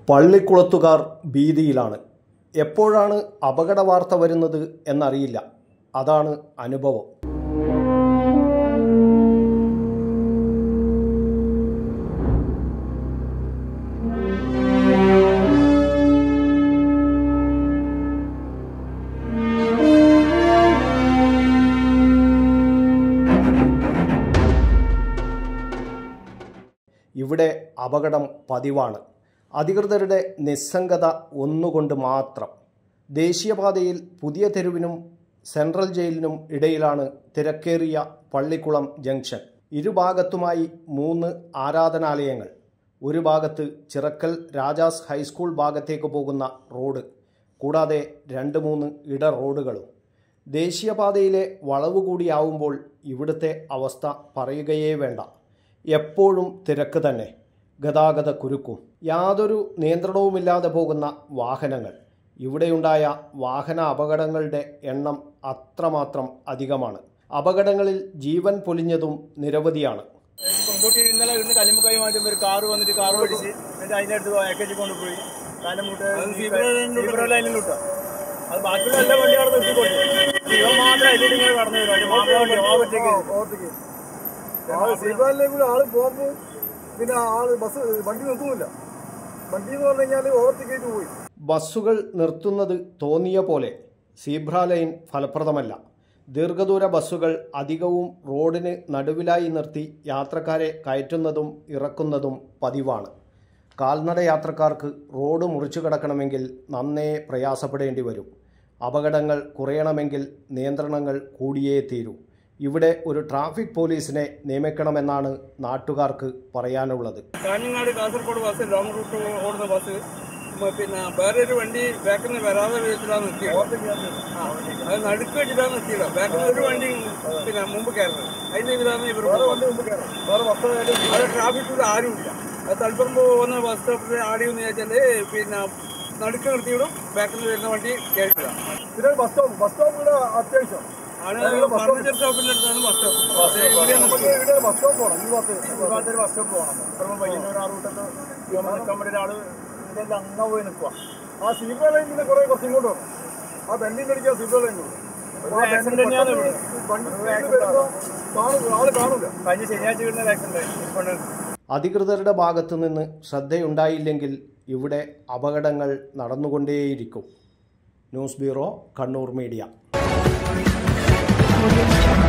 പള്ളിക്കുളത്തുകാർ ഭീതിയിലാണ്. എപ്പോഴാണ് അപകട വാർത്ത വരുന്നത് എന്നറിയില്ല. അതാണ് അനുഭവം. ഇവിടെ അപകടം പതിവാണ്. അധികൃതരുടെ നിസ്സംഗത ഒന്നുകൊണ്ട് മാത്രം. ദേശീയപാതയിൽ പുതിയ തെരുവിനും സെൻട്രൽ ജയിലിനും ഇടയിലാണ് തിരക്കേറിയ പള്ളിക്കുളം ജംഗ്ഷൻ. ഇരുഭാഗത്തുമായി 3 ആരാധനാലയങ്ങൾ. ഒരു ഭാഗത്ത് ചിറക്കൽ രാജാസ് ഹൈസ്കൂൾ ഭാഗത്തേക്ക് പോകുന്ന റോഡ്, കൂടാതെ 2-3 ഇട റോഡുകളും. ദേശീയപാതയിലെ വളവ് കൂടിയാവുമ്പോൾ ഇവിടുത്തെ അവസ്ഥ പറയുകയേ വേണ്ട. എപ്പോഴും തിരക്ക് തന്നെ, ഗതാഗത കുരുക്കും. യാതൊരു നിയന്ത്രണവുമില്ലാതെ പോകുന്ന വാഹനങ്ങൾ. ഇവിടെയുണ്ടായ വാഹന അപകടങ്ങളുടെ എണ്ണം അത്രമാത്രം അധികമാണ്. അപകടങ്ങളിൽ ജീവൻ പൊലിഞ്ഞതും നിരവധിയാണ്. ഇന്നലെ കല്ലുമുക്കായി മാറ്റുമ്പോൾ ഒരു കാറ് വന്നിട്ട് കാറ് ഓടിച്ച് അതിൻ്റെ അടുത്ത് പാക്കേജ് കൊണ്ടുപോയി ലൈനിലിട്ട. അത് ബാക്കിയുള്ള എല്ലാ വണ്ടി അവിടെ നിർത്തിക്കൊണ്ടു. ഇവ മാത്രം അതിലേക്ക് ഇങ്ങനെ കടന്നു വരും. സീബ്രയിലേക്ക് ആള് പോകുമ്പോൾ പിന്നെ ആള് ബസ് വണ്ടി നിർത്തുന്നില്ല. വണ്ടി എന്ന് പറഞ്ഞു കഴിഞ്ഞാൽ ഓവർടേക്ക് പോയി. ബസ്സുകൾ നിർത്തുന്നത് തോന്നിയ പോലെ. സീബ്ര ലൈൻ ഫലപ്രദമല്ല. ദീർഘദൂര ബസ്സുകൾ അധികവും റോഡിന് നടുവിലായി നിർത്തി യാത്രക്കാരെ കയറ്റുന്നതും ഇറക്കുന്നതും പതിവാണ്. കാൽനട യാത്രക്കാർക്ക് റോഡ് മുറിച്ചു കടക്കണമെങ്കിൽ നന്നേ പ്രയാസപ്പെടേണ്ടി വരും. അപകടങ്ങൾ കുറയണമെങ്കിൽ നിയന്ത്രണങ്ങൾ കൂടിയേ തീരൂ. ഇവിടെ ഒരു ട്രാഫിക് പോലീസിനെ നിയമിക്കണമെന്നാണ് നാട്ടുകാർക്ക് പറയാനുള്ളത്. Kanhangad Kasaragod bus long route ഓടുന്ന ബസ് പിന്നെ വേറൊരു വണ്ടി ബാക്കിൽ നിന്ന് വരാതെ വിധത്തിലാണ് നിർത്തിയത്. അത് നടുക്ക് വെച്ചിട്ടാണ് നിർത്തിയത്. ബാക്കിൽ നിന്ന് ഒരു വണ്ടി പിന്നെ മുമ്പ് കയറുന്നത്. അതിൻ്റെ ഇതിലാണ് ഇവർ ട്രാഫിക് കൂടെ ആരുമില്ല. അത് തളിപ്പറമ്പ് പോകുന്ന ബസ് സ്റ്റോപ്പിൽ ആടിയെന്ന് ചോദിച്ചാൽ പിന്നെ നടുക്ക് നിർത്തിയിടും. ബാക്കിൽ നിന്ന് വരുന്ന വണ്ടി കയറില്ല. പിന്നെ ബസ് സ്റ്റോപ്പ് ഇവിടെ അത്യാവശ്യം ഫർണിച്ചർ ഷോപ്പിന്റെ അടുത്താണ് ബസ് സ്റ്റോപ്പ്. ബസ് സ്റ്റോപ്പ് പോകണം. ഈ ഭാഗത്തൊരു ബസ് സ്റ്റോപ്പ് പോകണം. പയ്യന്നൂർ ആ റൂട്ടൊക്കെ നിൽക്കാൻ വേണ്ടി ഒരാൾ ഇതിൻ്റെ അങ്ങ പോയി നിൽക്കുക. ആ സീബ്ര ലൈൻ പിന്നെ കുറച്ച് ഇങ്ങോട്ട് വരണം. ആ ബെൻഡിൻ്റെ അടിക്കുക സീബ്ര ലൈൻ ആള് കാണില്ല. കഴിഞ്ഞ ശനിയാഴ്ച കിട്ടുന്ന ആക്സിഡന്റ്. അധികൃതരുടെ ഭാഗത്തു നിന്ന് ശ്രദ്ധയുണ്ടായില്ലെങ്കിൽ ഇവിടെ അപകടങ്ങൾ നടന്നുകൊണ്ടേയിരിക്കും. News bureau, Kannur media.